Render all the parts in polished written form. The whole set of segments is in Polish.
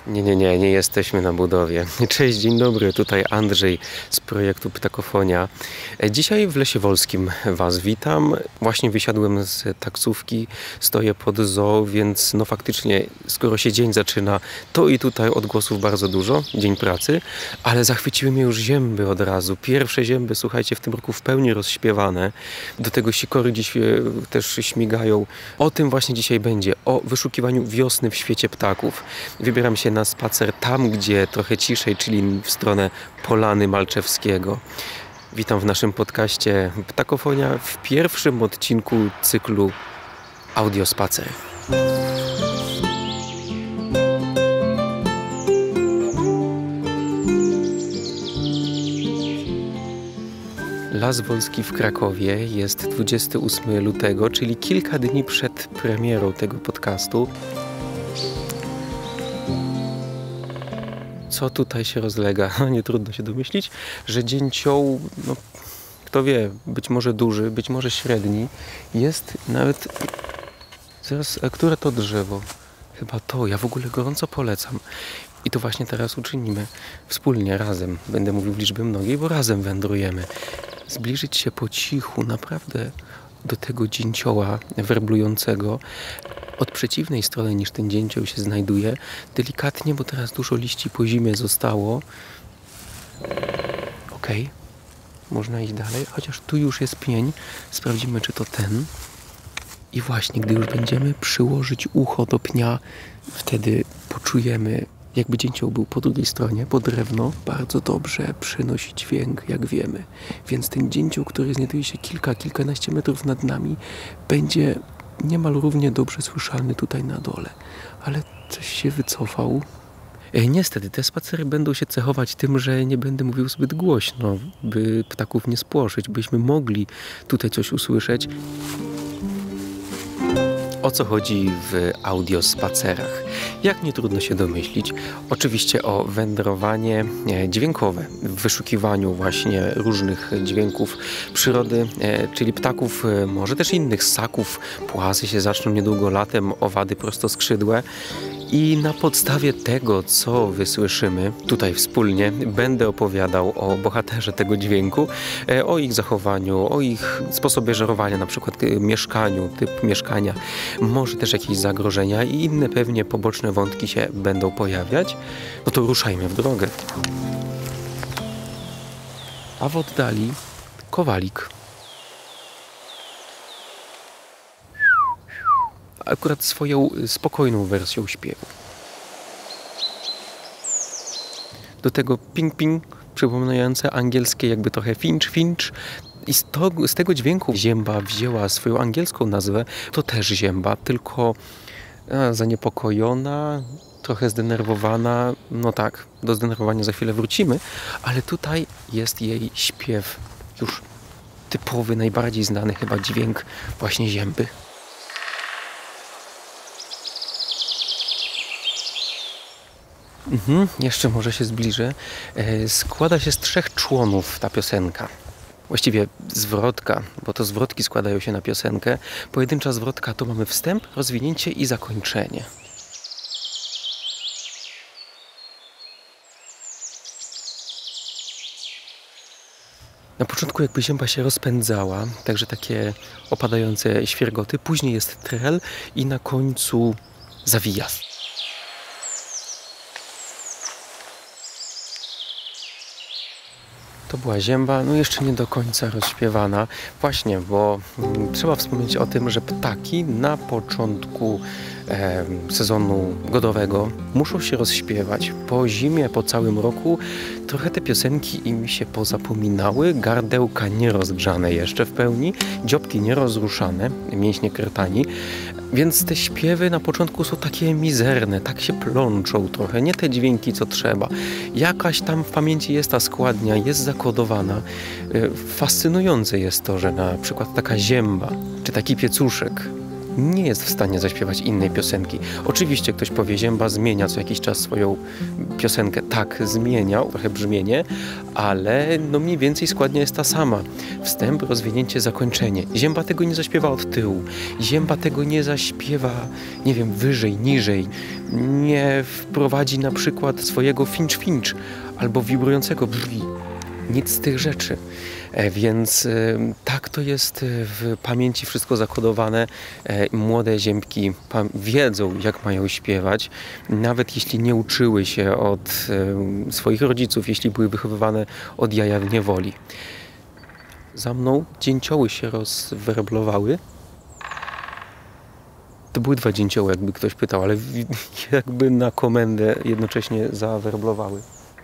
Nie jesteśmy na budowie. Cześć, dzień dobry, tutaj Andrzej z projektu Ptakofonia. Dzisiaj w Lesie Wolskim Was witam. Właśnie wysiadłem z taksówki, stoję pod zoo, więc no faktycznie, skoro się dzień zaczyna, to i tutaj odgłosów bardzo dużo, dzień pracy, ale zachwyciły mnie już zięby od razu. Pierwsze zięby, słuchajcie, w tym roku w pełni rozśpiewane. Do tego sikory dziś też śmigają. O tym właśnie dzisiaj będzie, o wyszukiwaniu wiosny w świecie ptaków. Wybieram się na spacer tam, gdzie trochę ciszej, czyli w stronę Polany Malczewskiego. Witam w naszym podcaście Ptakofonia w pierwszym odcinku cyklu Audiospacer. Las Wolski w Krakowie jest 28 lutego, czyli kilka dni przed premierą tego podcastu. Co tutaj się rozlega? Nie trudno się domyślić, że dzięcioł, no kto wie, być może duży, być może średni, jest nawet... Zaraz, które to drzewo? Chyba to, ja w ogóle gorąco polecam. I to właśnie teraz uczynimy. Wspólnie, razem. Będę mówił w liczbie mnogiej, bo razem wędrujemy. Zbliżyć się po cichu, naprawdę do tego dzięcioła werblującego. Od przeciwnej strony niż ten dzięcioł się znajduje. Delikatnie, bo teraz dużo liści po zimie zostało. Okej. Można iść dalej, chociaż tu już jest pień. Sprawdzimy, czy to ten. I właśnie, gdy już będziemy przyłożyć ucho do pnia, wtedy poczujemy, jakby dzięcioł był po drugiej stronie, bo drewno bardzo dobrze przynosi dźwięk, jak wiemy. Więc ten dzięcioł, który znajduje się kilkanaście metrów nad nami, będzie niemal równie dobrze słyszalny tutaj na dole. Ale coś się wycofał. Niestety, te spacery będą się cechować tym, że nie będę mówił zbyt głośno, by ptaków nie spłoszyć, byśmy mogli tutaj coś usłyszeć. O co chodzi w audiospacerach? Jak nie trudno się domyślić, oczywiście o wędrowanie dźwiękowe, w wyszukiwaniu właśnie różnych dźwięków przyrody, czyli ptaków, może też innych ssaków, płazy się zaczną niedługo latem, owady prostoskrzydłe. I na podstawie tego, co wysłyszymy tutaj wspólnie, będę opowiadał o bohaterze tego dźwięku, o ich zachowaniu, o ich sposobie żerowania, na przykład mieszkaniu, typ mieszkania, może też jakieś zagrożenia i inne pewnie poboczne wątki się będą pojawiać. No to ruszajmy w drogę. A w oddali kowalik. Akurat swoją spokojną wersją śpiewu. Do tego ping-ping, przypominające angielskie jakby trochę finch. I z tego dźwięku zięba wzięła swoją angielską nazwę. To też zięba, tylko zaniepokojona, trochę zdenerwowana. No tak, do zdenerwowania za chwilę wrócimy, ale tutaj jest jej śpiew już typowy, najbardziej znany chyba dźwięk właśnie zięby. Jeszcze może się zbliżę. Składa się z 3 członów ta piosenka. Właściwie zwrotka, bo to zwrotki składają się na piosenkę. Pojedyncza zwrotka to mamy wstęp, rozwinięcie i zakończenie. Na początku jakby zięba się rozpędzała, także takie opadające świergoty. Później jest trel i na końcu zawijas. To była zięba, no jeszcze nie do końca rozśpiewana. Właśnie, bo trzeba wspomnieć o tym, że ptaki na początku sezonu godowego muszą się rozśpiewać. Po zimie, po całym roku trochę te piosenki im się pozapominały, gardełka nierozgrzane jeszcze w pełni, dziobki nierozruszane, mięśnie krtani. Więc te śpiewy na początku są takie mizerne, tak się plączą trochę, nie te dźwięki co trzeba. Jakaś tam w pamięci jest ta składnia, jest zakodowana. Fascynujące jest to, że na przykład taka zięba, czy taki piecuszek nie jest w stanie zaśpiewać innej piosenki. Oczywiście ktoś powie, zięba zmienia co jakiś czas swoją piosenkę. Tak, zmienia trochę brzmienie, ale no mniej więcej składnia jest ta sama. Wstęp, rozwinięcie, zakończenie. Zięba tego nie zaśpiewa od tyłu. Zięba tego nie zaśpiewa, nie wiem, wyżej, niżej. Nie wprowadzi na przykład swojego finch albo wibrującego brzwi. Nic z tych rzeczy. Więc tak to jest w pamięci wszystko zakodowane. Młode ziębki wiedzą, jak mają śpiewać, nawet jeśli nie uczyły się od swoich rodziców, jeśli były wychowywane od jaja w niewoli. Za mną dzięcioły się rozwerblowały. To były 2 dzięcioły, jakby ktoś pytał, ale jakby na komendę jednocześnie zawerblowały.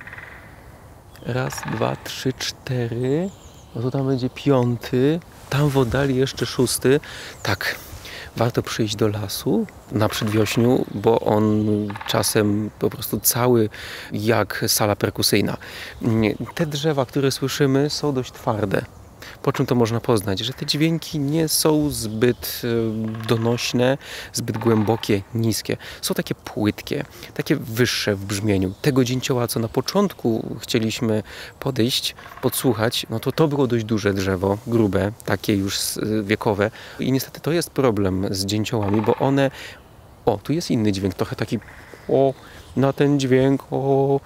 1, 2, 3, 4. No to tam będzie 5. Tam w oddali jeszcze 6. Tak, warto przyjść do lasu na przedwiośniu, bo on czasem po prostu cały jak sala perkusyjna. Te drzewa, które słyszymy, są dość twarde. Po czym to można poznać? Że te dźwięki nie są zbyt donośne, zbyt głębokie, niskie. Są takie płytkie, takie wyższe w brzmieniu. Tego dzięcioła, co na początku chcieliśmy podejść, podsłuchać, no to było dość duże drzewo, grube, takie już wiekowe. I niestety to jest problem z dzięciołami, bo one... O, tu jest inny dźwięk, trochę taki... O, na ten dźwięk, o...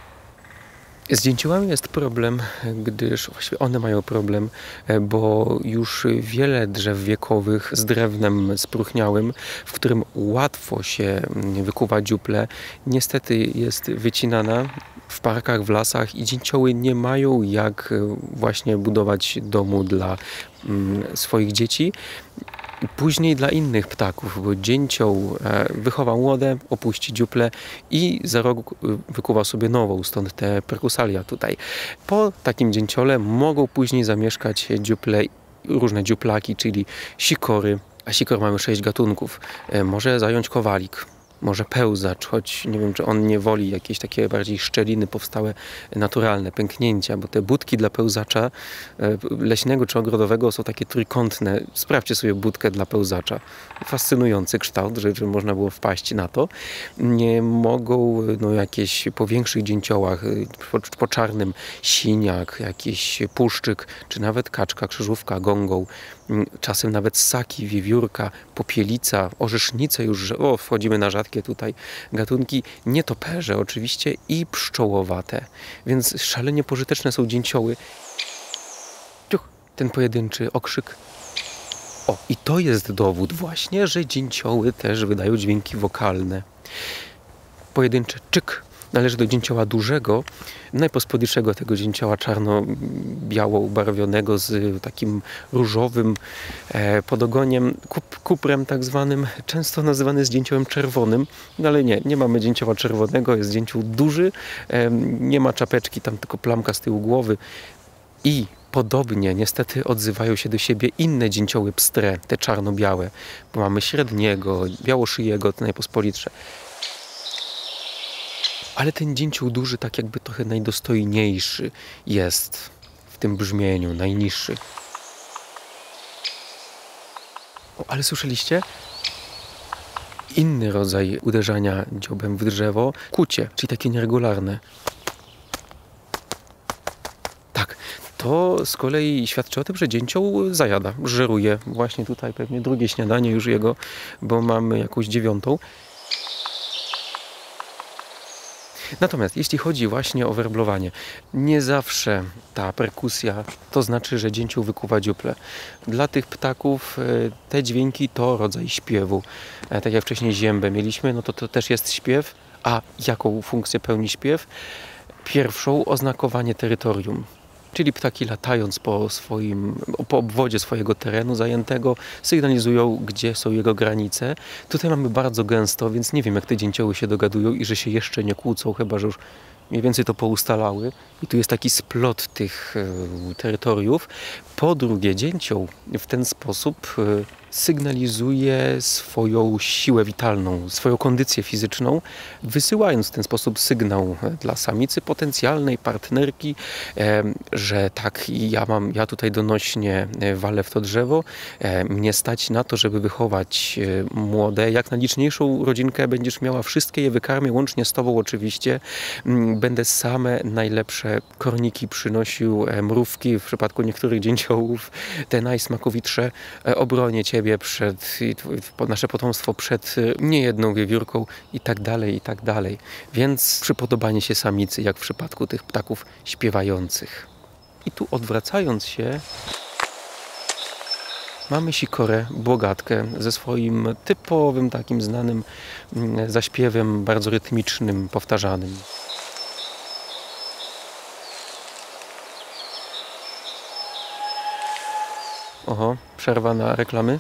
Z dzięciołami jest problem, gdyż właściwie one mają problem, bo już wiele drzew wiekowych z drewnem spróchniałym, w którym łatwo się wykuwa dziuple, niestety jest wycinana w parkach, w lasach i dzięcioły nie mają jak właśnie budować domu dla swoich dzieci. Później dla innych ptaków, bo dzięcioł wychowa młode, opuści dziuplę i za rok wykuwa sobie nową, stąd te perkusalia tutaj. Po takim dzięciole mogą później zamieszkać dziuple, różne dziuplaki, czyli sikory, a sikor mamy 6 gatunków. Może zająć kowalik. Może pełzacz, choć nie wiem, czy on nie woli jakieś takie bardziej szczeliny powstałe, naturalne, pęknięcia, bo te budki dla pełzacza leśnego czy ogrodowego są takie trójkątne. Sprawdźcie sobie budkę dla pełzacza. Fascynujący kształt, że można było wpaść na to. Nie mogą jakieś po większych dzięciołach, po czarnym siniak, jakiś puszczyk, czy nawet kaczka, krzyżówka, gągą, czasem nawet ssaki, wiewiórka, popielica, orzesznice już, wchodzimy na rzadkie tutaj gatunki, nietoperze oczywiście i pszczołowate. Więc szalenie pożyteczne są dzięcioły. Ten pojedynczy okrzyk. O, i to jest dowód właśnie, że dzięcioły też wydają dźwięki wokalne. Pojedynczy czyk należy do dzięcioła dużego, najpospodniejszego tego dzięcioła czarno-biało ubarwionego z takim różowym podogoniem, kuprem tak zwanym, często nazywany jest dzięciołem czerwonym, no ale nie mamy dzięcioła czerwonego, jest dzięcioł duży, nie ma czapeczki, tam tylko plamka z tyłu głowy i podobnie niestety odzywają się do siebie inne dzięcioły pstre, te czarno-białe, bo mamy średniego, białoszyjego, to najpospolitsze. Ale ten dzięcioł duży tak jakby trochę najdostojniejszy jest w tym brzmieniu, najniższy. O, ale słyszeliście? Inny rodzaj uderzania dziobem w drzewo, kucie, czyli takie nieregularne. Tak, to z kolei świadczy o tym, że dzięcioł zajada, żeruje. Właśnie tutaj pewnie drugie śniadanie już jego, bo mamy jakąś 9. Natomiast jeśli chodzi właśnie o werblowanie, nie zawsze ta perkusja to znaczy, że dzięcioł wykuwa dziuplę. Dla tych ptaków te dźwięki to rodzaj śpiewu. Tak jak wcześniej ziębę mieliśmy, no to też jest śpiew. A jaką funkcję pełni śpiew? Pierwszą oznakowanie terytorium. Czyli ptaki latając po obwodzie swojego terenu zajętego sygnalizują, gdzie są jego granice. Tutaj mamy bardzo gęsto, więc nie wiem, jak te dzięcioły się dogadują i że się jeszcze nie kłócą, chyba że już mniej więcej to poustalały. I tu jest taki splot tych terytoriów. Po drugie, dzięcioł w ten sposób sygnalizuje swoją siłę witalną, swoją kondycję fizyczną, wysyłając w ten sposób sygnał dla samicy potencjalnej partnerki, że tak, ja tutaj donośnie walę w to drzewo, mnie stać na to, żeby wychować młode. Jak na liczniejszą rodzinkę będziesz miała, wszystkie je wykarmię, łącznie z tobą oczywiście. Będę same najlepsze korniki przynosił, mrówki, w przypadku niektórych dzięciołów, te najsmakowitsze, obronię ciebie przed, nasze potomstwo przed niejedną wiewiórką i tak dalej, i tak dalej. Więc przypodobanie się samicy, jak w przypadku tych ptaków śpiewających. I tu odwracając się, mamy sikorę bogatkę ze swoim typowym, takim znanym zaśpiewem, bardzo rytmicznym, powtarzanym. Oho, przerwa na reklamy.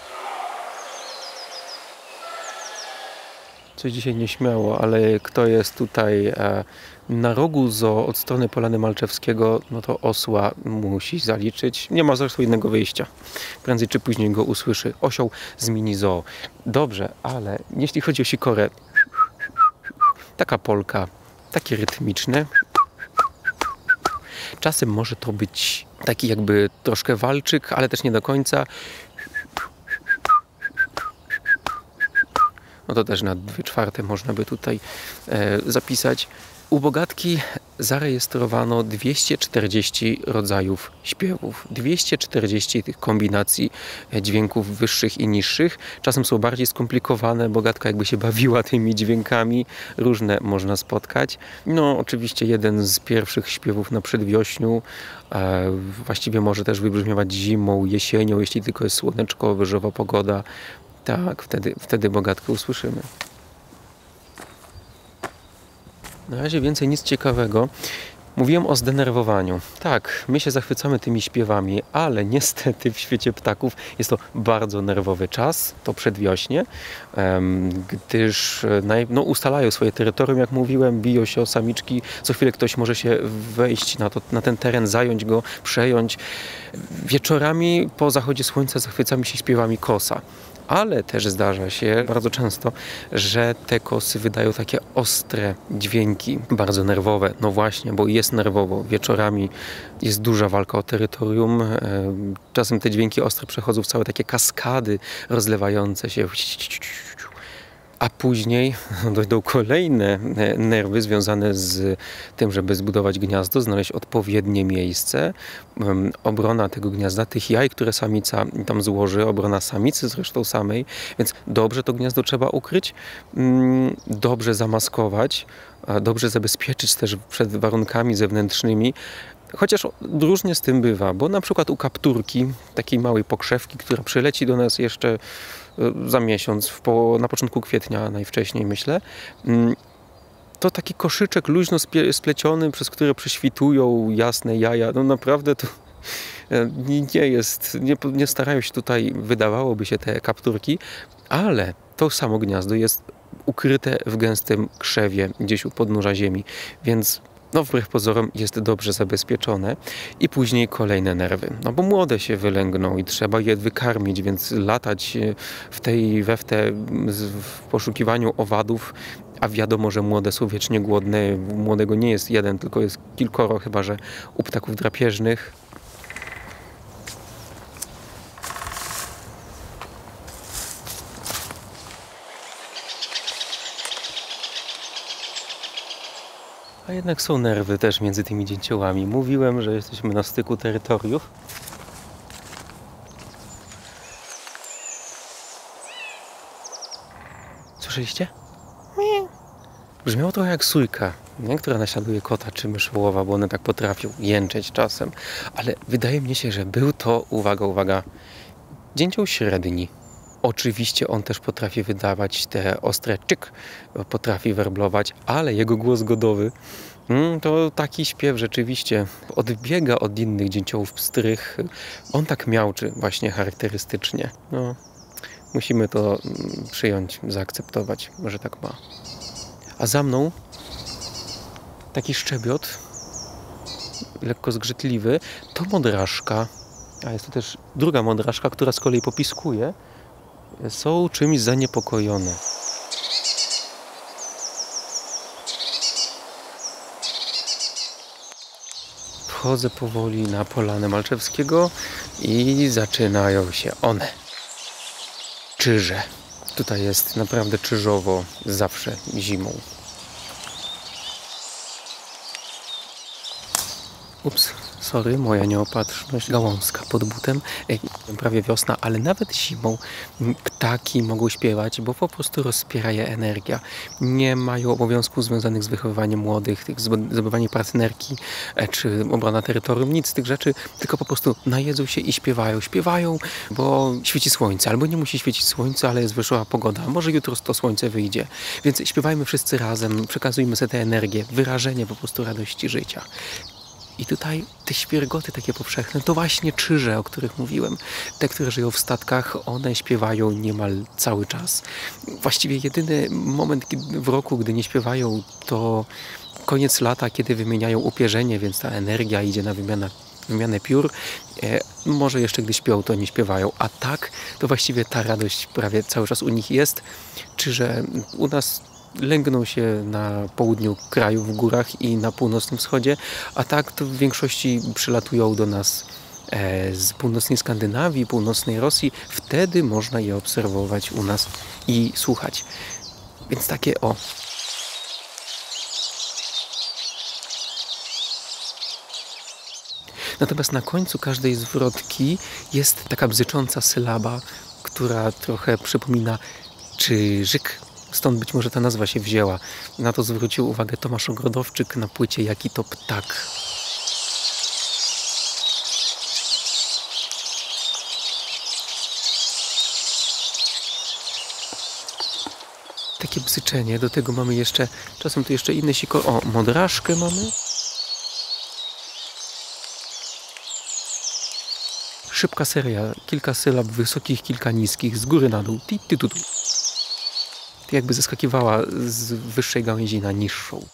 Coś dzisiaj nieśmiało, ale kto jest tutaj na rogu zoo od strony Polany Malczewskiego, no to osła musi zaliczyć. Nie ma zresztą innego wyjścia. Prędzej czy później go usłyszy. Osioł z mini zoo. Dobrze, ale jeśli chodzi o sikorę, taka polka, takie rytmiczne. Czasem może to być taki jakby troszkę walczyk, ale też nie do końca. No to też na 2/4 można by tutaj zapisać. U bogatki zarejestrowano 240 rodzajów śpiewów. 240 tych kombinacji dźwięków wyższych i niższych. Czasem są bardziej skomplikowane. Bogatka jakby się bawiła tymi dźwiękami. Różne można spotkać. No oczywiście jeden z pierwszych śpiewów na przedwiośniu. Właściwie może też wybrzmiewać zimą, jesienią, jeśli tylko jest słoneczko, wyżowa pogoda. Tak, wtedy bogatkę usłyszymy. Na razie więcej nic ciekawego. Mówiłem o zdenerwowaniu. Tak, my się zachwycamy tymi śpiewami, ale niestety w świecie ptaków jest to bardzo nerwowy czas, to przedwiośnie, gdyż ustalają swoje terytorium, jak mówiłem, biją się o samiczki. Co chwilę ktoś może się wejść na ten teren, zająć go, przejąć. Wieczorami po zachodzie słońca zachwycamy się śpiewami kosa. Ale też zdarza się bardzo często, że te kosy wydają takie ostre dźwięki, bardzo nerwowe. No właśnie, bo jest nerwowo. Wieczorami jest duża walka o terytorium. Czasem te dźwięki ostre przechodzą w całe takie kaskady rozlewające się. A później dojdą kolejne nerwy związane z tym, żeby zbudować gniazdo, znaleźć odpowiednie miejsce, obrona tego gniazda, tych jaj, które samica tam złoży, obrona samicy zresztą samej, więc dobrze to gniazdo trzeba ukryć, dobrze zamaskować, dobrze zabezpieczyć też przed warunkami zewnętrznymi. Chociaż różnie z tym bywa, bo na przykład u kapturki, takiej małej pokrzewki, która przyleci do nas jeszcze za miesiąc, na początku kwietnia najwcześniej myślę, to taki koszyczek luźno spleciony, przez który prześwitują jasne jaja. No naprawdę to nie starają się tutaj, wydawałoby się, te kapturki, ale to samo gniazdo jest ukryte w gęstym krzewie gdzieś u podnóża ziemi, więc no wbrew pozorom jest dobrze zabezpieczone. I później kolejne nerwy. No bo młode się wylęgną i trzeba je wykarmić, więc latać w poszukiwaniu owadów, a wiadomo, że młode są wiecznie głodne. Młodego nie jest jeden, tylko jest kilkoro, chyba że u ptaków drapieżnych. A jednak są nerwy też między tymi dzięciołami. Mówiłem, że jesteśmy na styku terytoriów. Słyszeliście? Brzmiało trochę jak sójka, nie? Która naśladuje kota czy myszołowa, bo one tak potrafią jęczeć czasem. Ale wydaje mi się, że był to, uwaga, dzięcioł średni. Oczywiście on też potrafi wydawać te ostre czyk, potrafi werblować, ale jego głos godowy to taki śpiew rzeczywiście odbiega od innych dzięciołów pstrych. On tak miauczy właśnie charakterystycznie. No, musimy to przyjąć, zaakceptować, że tak ma. A za mną taki szczebiot, lekko zgrzytliwy, to modraszka. A jest tu też druga mądraszka, która z kolei popiskuje. Są czymś zaniepokojone. Wchodzę powoli na polanę Malczewskiego i zaczynają się one. Czyże. Tutaj jest naprawdę czyżowo zawsze zimą. Ups, sorry, moja nieopatrzność gałązka pod butem. Prawie wiosna, ale nawet zimą ptaki mogą śpiewać, bo po prostu rozpiera je energia. Nie mają obowiązków związanych z wychowywaniem młodych, zdobywaniem partnerki czy obrona terytorium, nic z tych rzeczy, tylko po prostu najedzą się i śpiewają. Śpiewają, bo świeci słońce, albo nie musi świecić słońce, ale jest wyższa pogoda. Może jutro to słońce wyjdzie. Więc śpiewajmy wszyscy razem, przekazujmy sobie tę energię, wyrażenie po prostu radości życia. I tutaj te świergoty takie powszechne, to właśnie czyże, o których mówiłem. Te, które żyją w statkach, one śpiewają niemal cały czas. Właściwie jedyny moment w roku, gdy nie śpiewają, to koniec lata, kiedy wymieniają upierzenie, więc ta energia idzie na wymianę piór. Może jeszcze gdy śpią, to nie śpiewają. A tak, to właściwie ta radość prawie cały czas u nich jest. Czyże u nas lęgną się na południu kraju, w górach i na północnym wschodzie, a tak to w większości przylatują do nas z północnej Skandynawii, północnej Rosji. Wtedy można je obserwować u nas i słuchać. Więc takie o. Natomiast na końcu każdej zwrotki jest taka bzycząca sylaba, która trochę przypomina czyżyk. Stąd być może ta nazwa się wzięła. Na to zwrócił uwagę Tomasz Ogrodowczyk na płycie Jaki to ptak. Takie bzyczenie. Do tego mamy jeszcze, czasem tu jeszcze inne sikory. O, modraszkę mamy. Szybka seria. Kilka sylab wysokich, kilka niskich. Z góry na dół. Ti-ti-tu-tu. Jakby zeskakiwała z wyższej gałęzi na niższą.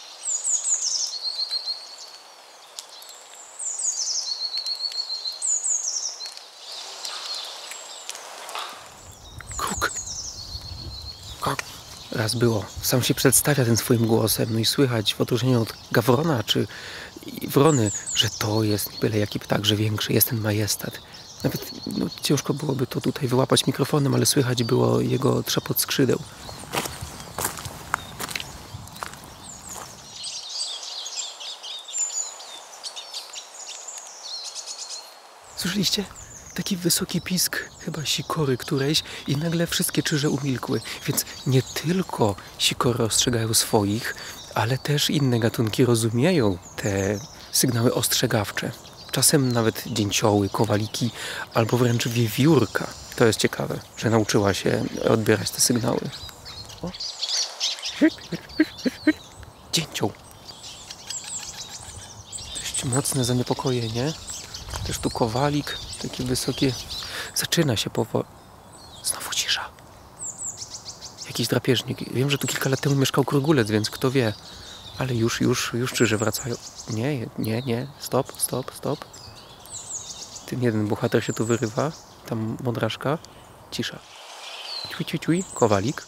Kruk. Kruk. Raz było. Sam się przedstawia tym swoim głosem. No i słychać w odróżnieniu od gawrona czy wrony, że to jest byle jaki ptak, że większy jest ten majestat. Nawet ciężko byłoby to tutaj wyłapać mikrofonem, ale słychać było jego trzepot skrzydeł. Słyszeliście? Taki wysoki pisk, chyba sikory którejś i nagle wszystkie czyże umilkły. Więc nie tylko sikory ostrzegają swoich, ale też inne gatunki rozumieją te sygnały ostrzegawcze. Czasem nawet dzięcioły, kowaliki albo wręcz wiewiórka. To jest ciekawe, że nauczyła się odbierać te sygnały. O. Dzięcioł. Dość mocne zaniepokojenie. Też tu kowalik, takie wysokie. Zaczyna się powoli. Znowu cisza. Jakiś drapieżnik. Wiem, że tu kilka lat temu mieszkał krogulec, więc kto wie. Ale już czyże wracają. Nie. Stop. Ten jeden bohater się tu wyrywa. Tam modraszka. Cisza. Ciuj. Kowalik.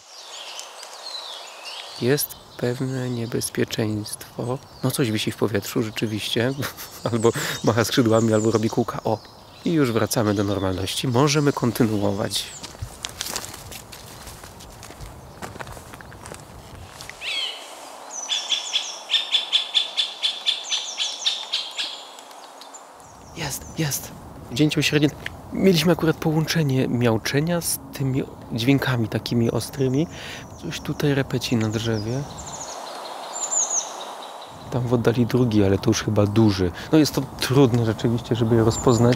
Jest pewne niebezpieczeństwo. No coś wisi w powietrzu rzeczywiście. Albo macha skrzydłami, albo robi kółka. O! I już wracamy do normalności. Możemy kontynuować. Jest. Dzięcioł średnie. Mieliśmy akurat połączenie miauczenia z tymi dźwiękami takimi ostrymi. Coś tutaj repeci na drzewie. Tam w oddali drugi, ale to już chyba duży. No jest to trudne rzeczywiście, żeby je rozpoznać.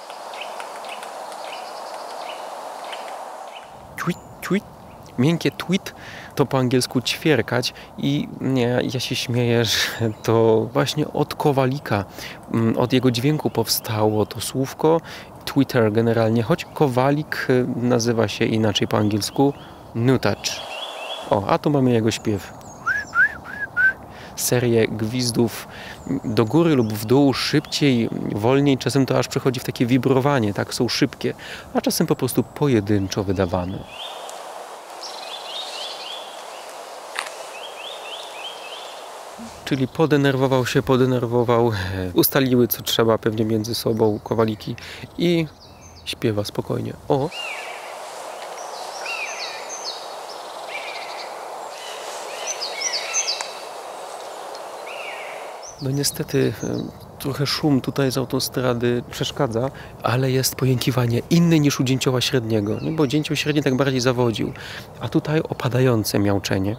Tweet. Miękkie tweet to po angielsku ćwierkać i ja się śmieję, że to właśnie od kowalika, od jego dźwięku powstało to słówko Twitter generalnie, choć kowalik nazywa się inaczej po angielsku nuthatch. O, a tu mamy jego śpiew. serię gwizdów do góry lub w dół, szybciej, wolniej. Czasem to aż przechodzi w takie wibrowanie, tak, są szybkie, a czasem po prostu pojedynczo wydawane. Czyli podenerwował, ustaliły co trzeba pewnie między sobą kowaliki i śpiewa spokojnie. O! No niestety trochę szum tutaj z autostrady przeszkadza, ale jest pojękiwanie inny niż u dzięcioła średniego, no bo dzięcioł średni tak bardziej zawodził, a tutaj opadające miauczenie.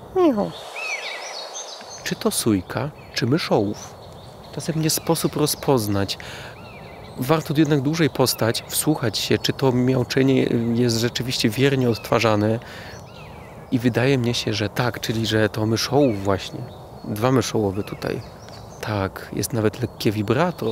Czy to sójka, czy myszołów? Czasem nie sposób rozpoznać. Warto tu jednak dłużej postać, wsłuchać się, czy to miauczenie jest rzeczywiście wiernie odtwarzane. I wydaje mi się, że tak, czyli że to myszołów właśnie. 2 myszołowy tutaj. Tak, jest nawet lekkie vibrato.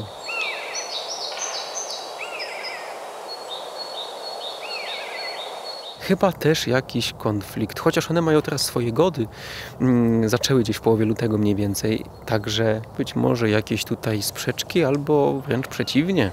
Chyba też jakiś konflikt, chociaż one mają teraz swoje gody. Zaczęły gdzieś w połowie lutego mniej więcej, także być może jakieś tutaj sprzeczki albo wręcz przeciwnie.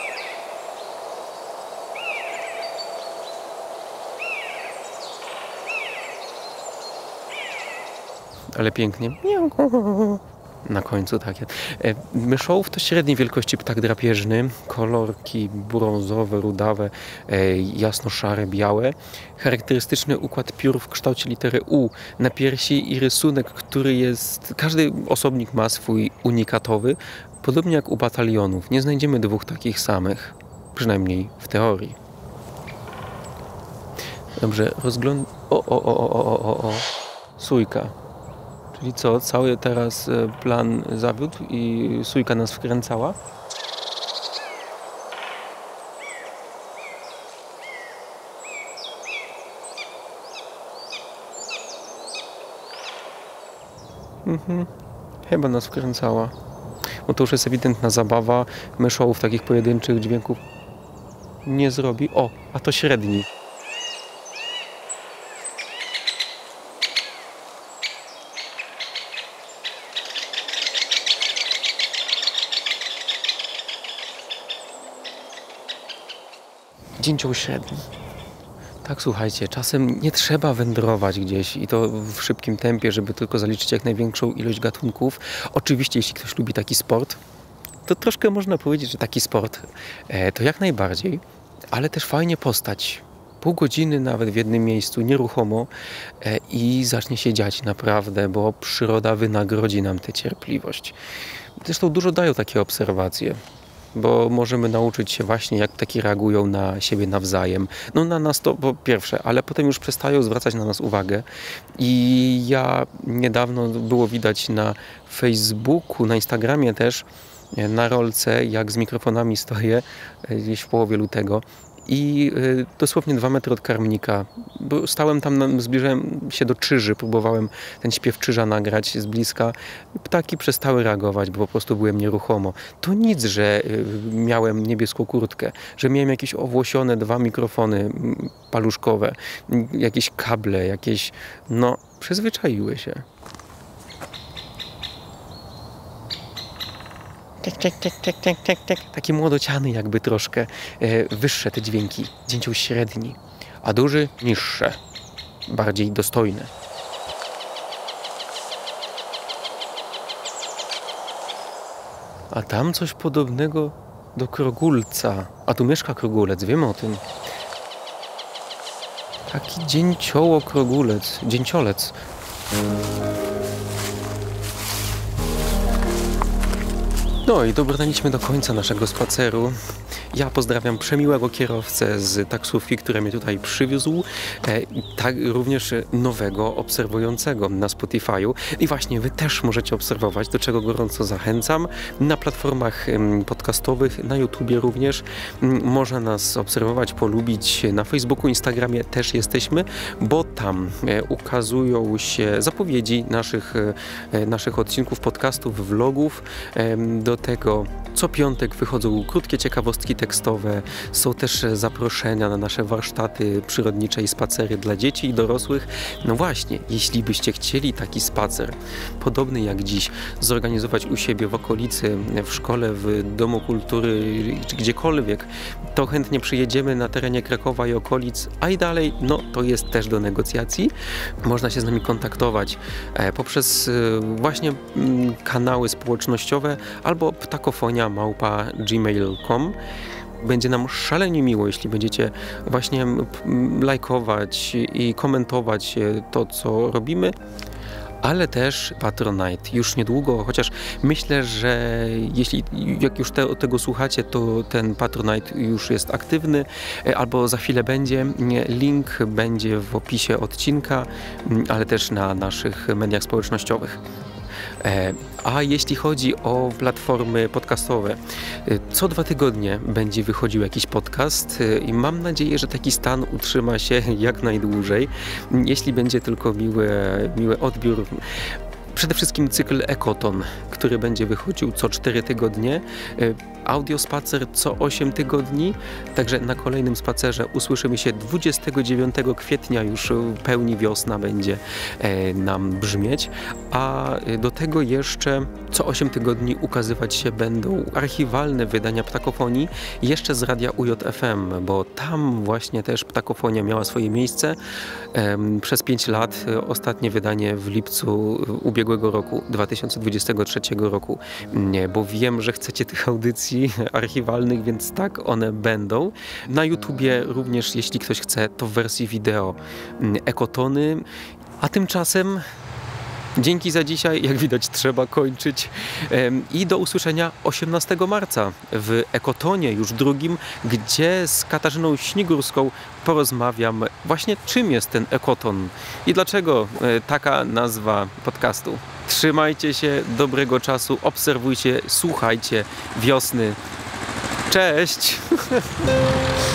Ale pięknie. Na końcu takie. Myszołów to średniej wielkości ptak drapieżny. Kolorki brązowe, rudawe, jasno-szare, białe. Charakterystyczny układ piór w kształcie litery U na piersi i rysunek, który jest... Każdy osobnik ma swój unikatowy. Podobnie jak u batalionów. Nie znajdziemy 2 takich samych. Przynajmniej w teorii. Dobrze, rozgląd... O. Sójka. Czyli co, cały teraz plan zawiódł i sójka nas wkręcała? Chyba nas wkręcała. Bo to już jest ewidentna zabawa. Myszołów takich pojedynczych dźwięków nie zrobi. O, a to średni. Dzięcioł średni. Tak, słuchajcie, czasem nie trzeba wędrować gdzieś i to w szybkim tempie, żeby tylko zaliczyć jak największą ilość gatunków. Oczywiście, jeśli ktoś lubi taki sport, to troszkę można powiedzieć, że taki sport to jak najbardziej, ale też fajnie postać. Pół godziny nawet w jednym miejscu, nieruchomo i zacznie się dziać naprawdę, bo przyroda wynagrodzi nam tę cierpliwość. Zresztą dużo dają takie obserwacje. Bo możemy nauczyć się właśnie, jak ptaki reagują na siebie nawzajem. No na nas to po pierwsze, ale potem już przestają zwracać na nas uwagę. I ja niedawno było widać na Facebooku, na Instagramie też, na rolce, jak z mikrofonami stoję gdzieś w połowie lutego. I dosłownie 2 metry od karmnika. Bo stałem tam, zbliżałem się do czyży, próbowałem ten śpiew czyża nagrać z bliska. Ptaki przestały reagować, bo po prostu byłem nieruchomo. To nic, że miałem niebieską kurtkę, że miałem jakieś owłosione 2 mikrofony paluszkowe, jakieś kable, jakieś... No, przyzwyczaiły się. Taki młodociany jakby troszkę, wyższe te dźwięki, dzięcioł średni, a duży niższe, bardziej dostojne. A tam coś podobnego do krogulca, a tu mieszka krogulec, wiemy o tym. Taki dzięcioło-krogulec, dzięciolec. No i dobrnęliśmy do końca naszego spaceru. Ja pozdrawiam przemiłego kierowcę z taksówki, który mnie tutaj przywiózł. Tak również nowego obserwującego na Spotify'u. I właśnie wy też możecie obserwować, do czego gorąco zachęcam. Na platformach podcastowych, na YouTubie również. Można nas obserwować, polubić. Na Facebooku, Instagramie też jesteśmy, bo tam ukazują się zapowiedzi naszych odcinków podcastów, vlogów. Do tego co piątek wychodzą krótkie ciekawostki tekstowe, są też zaproszenia na nasze warsztaty przyrodnicze i spacery dla dzieci i dorosłych. No właśnie, jeśli byście chcieli taki spacer, podobny jak dziś, zorganizować u siebie w okolicy, w szkole, w domu kultury, czy gdziekolwiek, to chętnie przyjedziemy na terenie Krakowa i okolic, a i dalej, no to jest też do negocjacji. Można się z nami kontaktować poprzez właśnie kanały społecznościowe albo ptakofonia@gmail.com. Będzie nam szalenie miło, jeśli będziecie właśnie lajkować i komentować to, co robimy. Ale też Patronite już niedługo, chociaż myślę, że jak już tego słuchacie, to ten Patronite już jest aktywny, albo za chwilę będzie. Link będzie w opisie odcinka, ale też na naszych mediach społecznościowych. A jeśli chodzi o platformy podcastowe, co 2 tygodnie będzie wychodził jakiś podcast i mam nadzieję, że taki stan utrzyma się jak najdłużej, jeśli będzie tylko miły odbiór. Przede wszystkim cykl Ekoton, który będzie wychodził co 4 tygodnie, audiospacer co 8 tygodni, także na kolejnym spacerze usłyszymy się 29 kwietnia, już w pełni wiosna będzie nam brzmieć, a do tego jeszcze co 8 tygodni ukazywać się będą archiwalne wydania Ptakofonii, jeszcze z radia UJFM, bo tam właśnie też Ptakofonia miała swoje miejsce przez 5 lat, ostatnie wydanie w lipcu ubiegłego roku, 2023 roku, bo wiem, że chcecie tych audycji archiwalnych, więc tak, one będą. Na YouTubie również, jeśli ktoś chce, to w wersji wideo Ekotony. A tymczasem dzięki za dzisiaj, jak widać trzeba kończyć i do usłyszenia 18 marca w Ekotonie już drugim, gdzie z Katarzyną Śnigurską porozmawiam właśnie czym jest ten Ekoton i dlaczego taka nazwa podcastu. Trzymajcie się, dobrego czasu, obserwujcie, słuchajcie wiosny. Cześć!